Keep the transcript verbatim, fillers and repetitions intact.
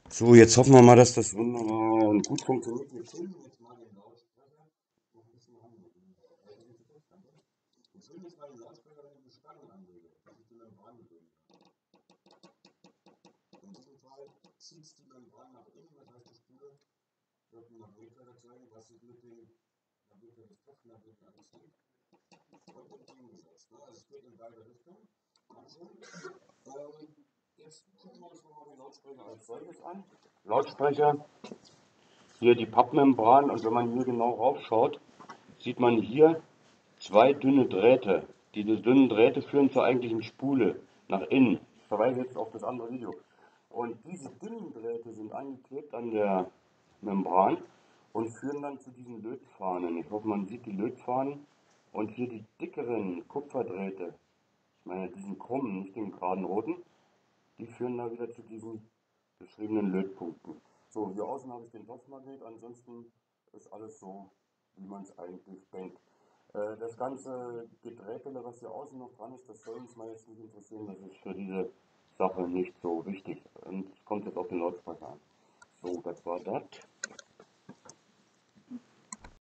So, jetzt hoffen wir mal, dass das wunderbar und gut funktioniert. Wir füllen jetzt mal den Lautsprecher noch ein bisschen anlegen. Wir füllen jetzt mal den Lautsprecher, wenn ich die Spannung anlege, dass ich die Membran bewegen kann. In diesem Fall zieht es die Membran nach innen, das heißt, die Spule wird einen Magnetfeld erzeugen, was sich mit dem Magnetfeld des Topfmagneten anzieht. Und entgegengesetzt. Ne? Also es geht in beide Richtungen. Ähm, jetzt gucken wir uns nochmal den Lautsprecher als solches an. Lautsprecher, hier die Pappmembran, und wenn man hier genau raufschaut, sieht man hier zwei dünne Drähte. Diese dünnen Drähte führen zur eigentlichen Spule nach innen. Ich verweise jetzt auf das andere Video. Und diese dünnen Drähte sind angeklebt an der Membran und führen dann zu diesen Lötfahnen. Ich hoffe, man sieht die Lötfahnen. Und hier die dickeren Kupferdrähte, ich meine diesen krummen, nicht den geraden roten, die führen da wieder zu diesen beschriebenen Lötpunkten. So, hier außen habe ich den Topfmagnet, ansonsten ist alles so, wie man es eigentlich denkt. Äh, das ganze Gedrähtele, was hier außen noch dran ist, das soll uns mal jetzt nicht interessieren, das ist für diese Sache nicht so wichtig. Und es kommt jetzt auf den Lautsprecher an. So, das war das.